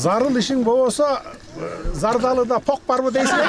Зарыл ишиң болбосо, Зардалыда пок барбы дейсиң?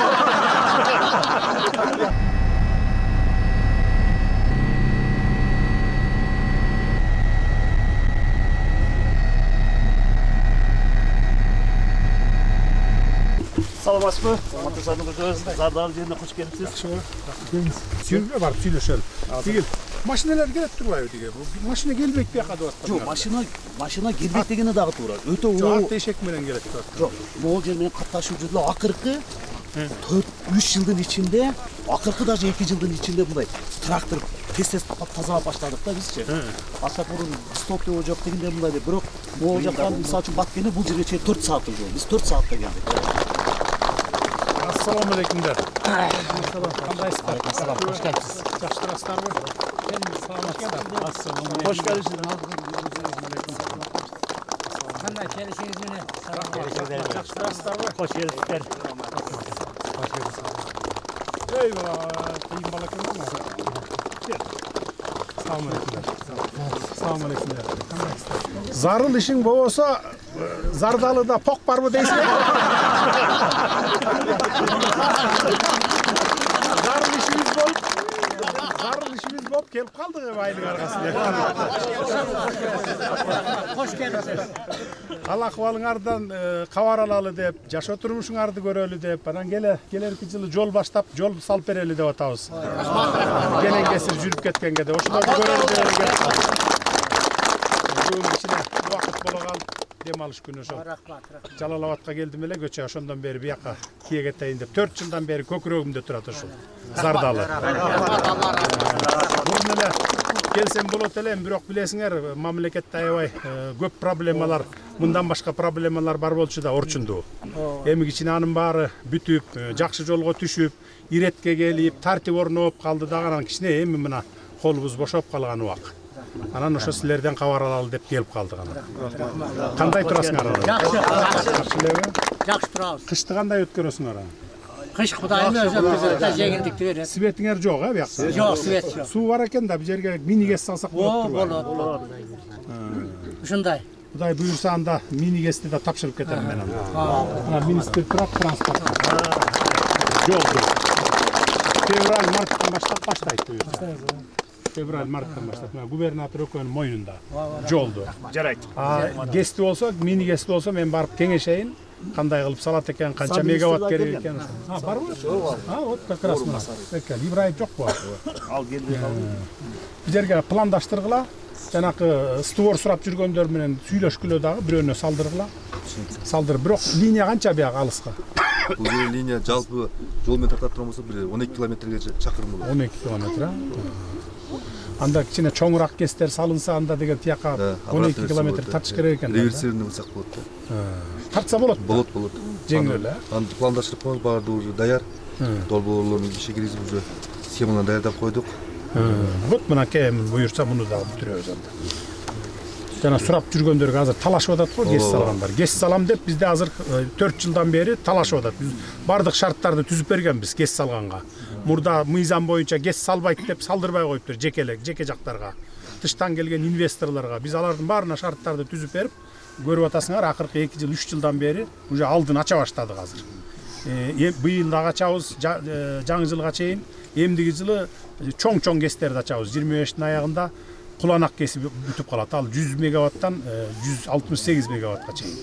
Саламатсызбы? Зардалы жерине кош келипсиз. Сүйргө барып сүйлөшөлүм. Дегил, машиналар келет турбайбы деге? Машина келбейт бияка деп атты. Жок, машина келбейт дегени дагы туура. Өтө ат эшек менен келет деп атты. Жок, могул жер менен катташып жүрдүлөр. Акыркы 4-3 жылдын ичинде, акыркы даже 2 жылдын ичинде мындай трактор тез тазалап баштадык да бизчи. Аса бурун стоптоо жок дегенде мындай деп, бирок могул жактан мисалы үчүн Баткени бул жерге чейин 4 сааттык жол. Биз 4 саатта келдик. Assalamu alaikumlar. Кандайсыздар? Кош келипсиз. Жакшырасыздарбы? Assalamu Кош келипсиз. Кандай келишиңиз менен? Жакшырасыздарбы? Кош келипсиздер. Eyvah, kıyım bala kıyım mı? Assalamu alaikumlar. Assalamu alaikumlar. Zarıl işin bolboso, Zardalıda pok barбы дейсиң? Zarıl işimiz bolup kelip kaldık ev ayının argasına. Hoş geldiniz. Al ahvalыңардан кабар алалы деп, жашоо турмушуңарды көрөлү деп, анан келерки жылы жол баштап, жол салып берели деп атабыз. Келен кесип жүрүп кеткенге де ошолорду көрөлү деп келип. Бүгүн ичине убакыт боло калып, дем алыш күнү ошо. Жалал Абадка келдим эле, көчө ошондон бери бияка кие кетейин деп 4 жылдан бери көкүрөгүмдө турат ошол. Зардалы. Мурун эле келсем болот эле, бирок билесиңер, мамлекетте аябай көп проблемалар, мындан башка проблемалар бар болчу да Орчунду. Эми кичине анын баары бүтүп, жакшы жолго түшүп, иретке келип, тартип орноп калды дагы, анан кичине эми мына колубуз бошоп калган убак. Анан ошо силерден кабар алалы деп келип калдык анан. Кандай турасыңар? Жакшы турабыз. Кышты кандай өткөрөсүңөр? Кыш Кудайым өзү өткөрөт, жеңилдикти берет. Светиңер жок, биякта? Жок, свет жок. Суу бар экен да, бул жерге мини газ салсак болот турбайбы? Болот. Ушундай. Кудай буюрса анда мини газды да тапшырып кетем мен аны. Министр турат транспорт. Жолду. Февраль, марттан баштап баштайт буюрса. Февраль, марттан баштап. Губернатор өкөнүн мойнунда. Жолду. Жарайт. Гести болсо, мини гести болсо мен барып кеңешейин. Кандай кылып салат экен, канча мегаватт керек экен. Барбы? Вот как раз мына. Экен, Ибраев жокпу? Ал келди. Бул жерге пландаштыргыла. Жанакы створ сурап жүргөндөр менен сүйлөшкүлө дагы бирөөнө салдыргыла. Салдырып, бирок линия канча бияга алыска? Бул линия жалпы жол менен тартат турмаса бир 12 километрге чакырым болот. 12 километр. Анда кичине чоңураак кестер салынса, анда деген тияка 12 километр тартыш керек экен. Реверсивный булсак болот да. Тартса болот. Болот. Жеңил эле. Аны пландаштырып коебуз, баары уже даяр. Долбоорлордун иши киргизип уже схеманы даярдап койдук. Вот мына кем буюрса муну дагы бүтүрөбүз анда. Жана сурап жүргөндөргө азыр талашып атат го, гес салгандар. Гес салам деп бизде азыр 4 жылдан бери талашып атат. Биз бардык шарттарды түзүп бергенбиз гес салганга. Мурда мыйзам боюнча гес салбайт деп салдырбай коюптур жеке жактарга. Тыштан келген инвесторлорго биз алардын баарына шарттарды түзүп берип, көрүп атасыңар, акыркы 2 жыл, 3 жылдан бери уже алдын ача баштадык азыр. Быйыл дагы ачабыз, жаңы жылга чейин, эмдиги жылы чоң кестерди ачабыз. 25-тин аягында куланак кесип бүтүп калат. Ал 100 мегаваттан 168 мегаватка чейин.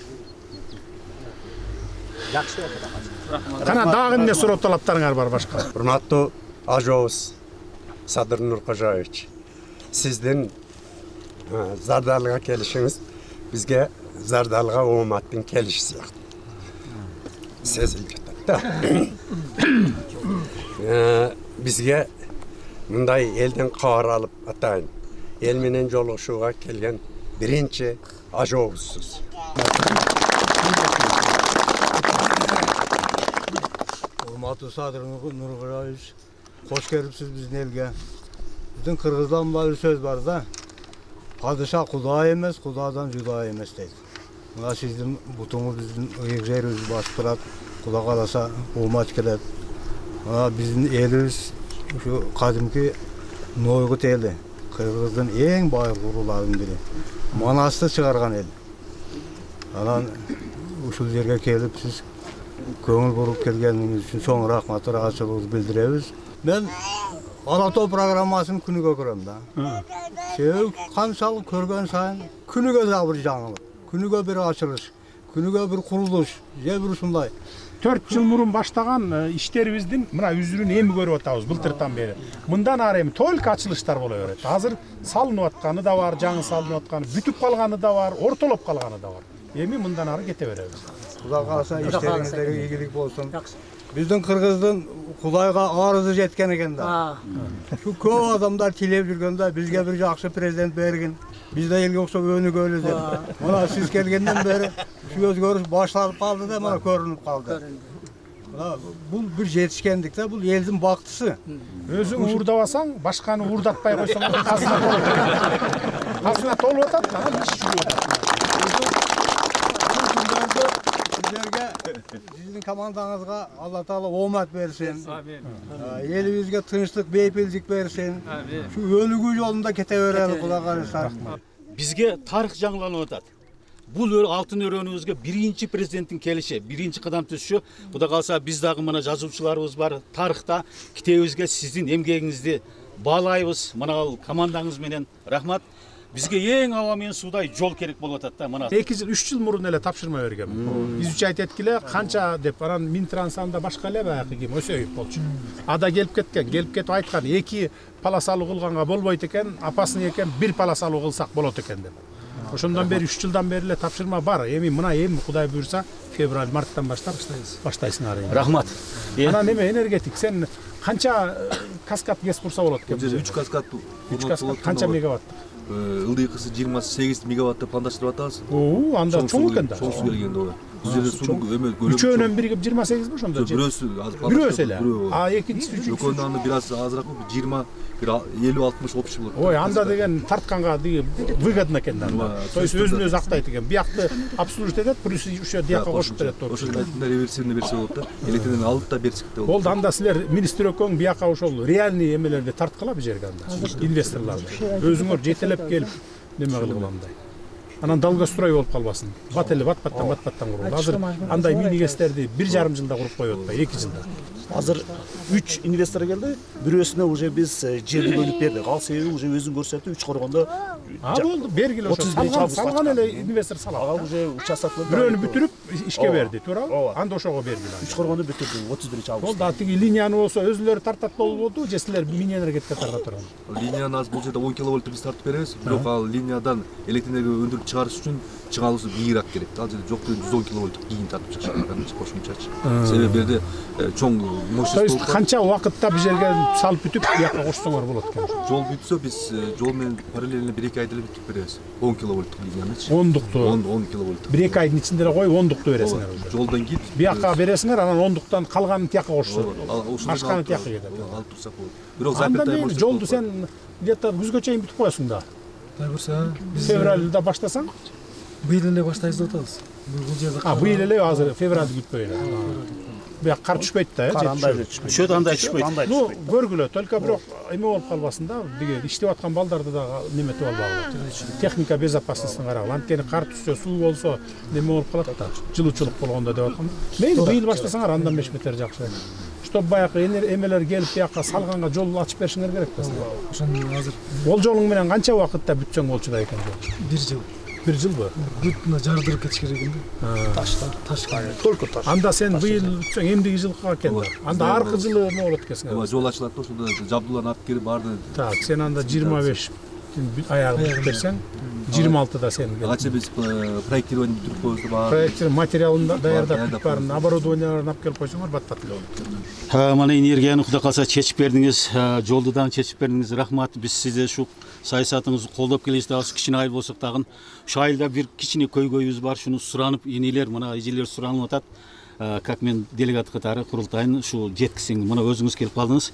Жакшы окуп. Кана дагы эмне суроо талаптарыңар бар башка? Урматтуу Ажоос Садыр Нуркожоевич, сиздин Зардалыга келишиңиз бизге Зардалыга ооматтын келиши сыяктуу. Сезилип жатат да. Бизге мындай элден кабар алып атайын. Эл менен жолугушууга келген биринчи Ажоосуз. Урматтуу Садыр Нуркожоевич, кош келипсиз биздин элге. Биздин кыргыздан бир сөз бар да. Падыша Кудай эмес, Кудайдан жудай эмес дейт. Мына сиздин бутуңуз биздин жерибизди басып турат. Кудай кааласа оомат келет. Биздин элибиз ушу кадимки Нойгут эли, Кыргыздын эң бай куруларынын бири. Манасты чыгарган эл. Анан ушул жерге келип сиз көңүл буруп келгениңиz үчүн чоң рахмат, ыраазычылыгыбызды билдиребиз. Мен Ала Тоо программасын күнүгө көрөм да. Себеби канчалык көргөн сайын күнүгө да бир жаңылык, күнүгө бир ачылыш, күнүгө бир курулуш, же бир ушундай. 4 жыл мурун баштаган иштерибиздин мына үзүрүн эми көрүп атабыз былтыртан бери. Мындан ары эми только ачылыштар боло берет. Азыр салынып атканы да бар, жаңы салынып атканы, бүтүп калганы да бар, ортолоп калганы да бар. Эми мындан ары кете беребиз. Кудай кааласа иштериңиздерге ийгилик болсун. Биздин кыргыздын Кудайга арызы жеткен экен да. Şu көп адамдар тилеп жүргөндө бизге бир жакшы президент бергин. Биз да элге окшоп өнүгөлү деп. Мына сиз келгенден бери şu өзгөрүш башталып калды да, мына көрүнүп калды. Бул бир жетишкендик да, бул элдин бактысы. Өзүң уурдабасаң, башканы уурдатпай койсоң, касына толуп атат. Касына толуп атат, анан иш жүрүп атат. Sizlerge, sizin komandаңызга Алла Таала омат берсин. Элибизге тынчтык, бейпилдик берсин. Şu өнүгүү жолунда кете берели, Кудай кааласа. Бизге тарых жаңыланып атат. Бул алтын өрөөнүбүзгө биринчи президенттин келиши, биринчи кадам түшүшү. Кудай кааласа биз дагы мына жазуучуларыбыз бар. Тарыхта китебибизге сиздин эмгегиңизди баалайбыз. Мына командаңыз менен рахмат. Бизге эң аба менен суудай жол керек болуп атат да. Мына 2 жыл, 3 жыл мурун эле тапшырма бергем. Изучать эткиле канча деп, анан Минтрансанда башка эле баягы ким Өсөйүп болчу. Ада келип кетип айткан 2 полосалуу кылганга болбойт экен, апасын экен 1 полосалуу кылсак болот экен деп. Ошондон бери 3 жылдан бери эле тапшырма бар. Эми мына Кудай буйрса февраль, марттан баштап баштайсыңар. рахмат. Анан эме энергетик, сен канча каскад газ курса болот экен? 3 каскад. 3 каскад канча мегаватт? Ылдыйкысы 28 мегаватты пландаштырып атабыз. Анда чоң экен да. Чоң суу келгенде ооба. Бул жерде суу эме көлөмү. Үчөөнөн бири 28 ошондо. Бирөөсү эле. А экинчиси үчүнчүсү. Экөөнүн аны бир аз азыраак 20 50-60 общий болот. Ой, анда деген тартканга выгодно экен да. То есть өзүн өзү актайт экен. Биякты обслуживать этет, плюс ушо дияка кошуп берет. Ошондо реверсивный берсе болот да. Электрден алып да берсек да болот. Болду, анда силер министр экөөң бияка ошол реальный эмелерди тарткыла бу жерге анда. Инвесторлорду. Өзүңөр жетелеп келип неме кылгыла андай. Анан долгострой болуп калбасын. Бат эле бат-баттан курулду. Азыр андай мини-гэстерди 1,5 жылда куруп коюп атпайбы, 2 жылда. Азыр 3 инвестор келди. Бирөөсүнө уже биз жерди бөлүп бердик. Ал себеби уже өзүн көрсөтүп, 3 коргондо. Болду, бергиле ошо. Салган эле инвестор салат. Ал уже участокту бирөөнү бүтүрүп ишке берди, туурабы? Анда ошого бердиле. 3 коргондо бүтүрдү 31-август. Болду, атиги линияны болсо өзүлөрү тартат болду, же силер мини энергетика тартат турган? Линияны аз бул жерде 10 киловольт биз тартып беребиз. Бирок ал линиядан электр энергия өндүрүп чыгарыш үчүн чыгаалуусу бийирээк керек. Ал жерде жок 110 киловольттук кийин тартып чыгышат, кошумчачы. Себеби берде чоң мощность болуп канча убакытта бул жерге салып бүтүп, бияка кошсоңор болот экен. Жол бүтсө биз жол менен параллельно 1-2 айда эле бүтүп беребиз. 10 киловольттук линиянычы. 10 киловольт. 1-2 айдын ичинде эле коюп 10-дукту бересиңер уже. Жолдон кийин бияка бересиңер, анан 10-дуктан калганын тияка кошсун. Башканы тияка кетет. Алып турсак болот. Бирок запятая болсо жолду сен где-то күзгө чейин бүтүп коесуң да. Кудай буйрса, биз февралда баштасаң? Быйыл эле баштайбыз деп атабыз. Бул жерде. Быйыл эле азыр февралды күтпөй эле. Бияк кар түшпөйт да, Түшөт, андай түшпөйт. Ну, көргүлө, только бирок эме болуп калбасын да, биге иштеп аткан балдарды да неметип албагыла. Техника безопасностун карагыла. Анткени кар түшсө, суу болсо, неме болуп калат да, жылуучулук болгондо деп аткам. Мейли быйыл баштасаңар андан 5 метр жакшы. Чтоб баягы эмелер келип бияка салганга жол ачып беришиңер керек да. Ошондо азыр Ол жолуң менен канча убакытта бүтсөң болчу да экен жол? 1 жыл. 1 жылбы? Бүтүнө жардырып кетиш керек экен да. Таш. Только таш. Анда сен быйыл бүтсөң эмдиги жылга экен да. Анда аркы жылы эме болот экенсиң. Ооба, жол ачылат да, ошондо жабдууларын алып келип барды. Так, сен анда 25 аягы бүтүп берсең, 26-да сен кел. Кача биз проектирование бүтүрүп коебуз да. Проектир материалын даярдап бүтүп барын, оборудованияларын алып келип койсоңор бат-бат эле болот. Мана энергияны Кудай кааласа чечип бердиңиз, жолду дагы чечип бердиңиз. Рахмат. Биз сизди ушу саясатыңызды колдоп келебиз дагы, кичине айыл болсок дагы. Ушу айылда бир кичине көйгөйүбүз бар, шуну суранып, энелер, мына эжелер суранып атат. Как мен делегат катары курултайын ушу жеткизсең, мына өзүңүз келип калдыңыз.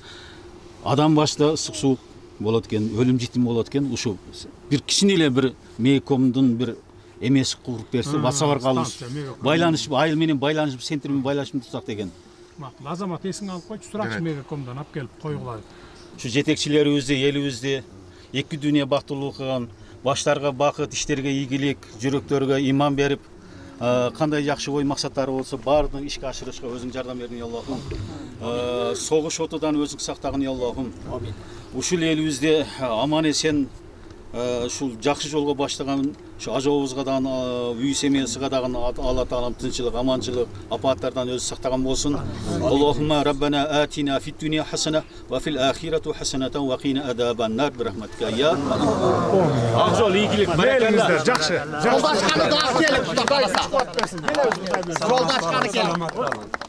Адам башта ысык суук болот экен, өлүм житим болот экен. Ушу бир кичине эле бир мейкомдун бир эмеси куруп берсе, басабар калыш, байланышып, айыл менен байланышып, центр менен байланышып турсак деген. Макул, Азамат эсиңе алып койчу, суракчы мегакомдон алып келип койгула. Ушу жетекчилерибизди, элибизди эки дүйнө бактылуу кылган, баштарга бакыт, иштерге ийгилик, жүрөктөргө иман берип, кандай жакшы ой максаттары болсо баардыгын ишке ашырышка өзүң жардам бердиң я Аллахым. Согуш отудан өзүң сактагын я Аллахым. Ушул элибизде аман эсен ушул жакшы жолго баштаган şu ajobuzga dagı üy semiyasiga dagı Allah Taala tinchlik, amanchilik, afatlardan o'zi saqlagan bo'lsin. Allohumma Rabbana atina fid dunya hasana va fil akhirati hasanatan va qina azaban nar bi rahmatika ya. Aqjol iyilik, barakallah. Yaxshi. Yo'ldoshqani da kelib, xudo qalasa. Yo'ldoshqani kelib.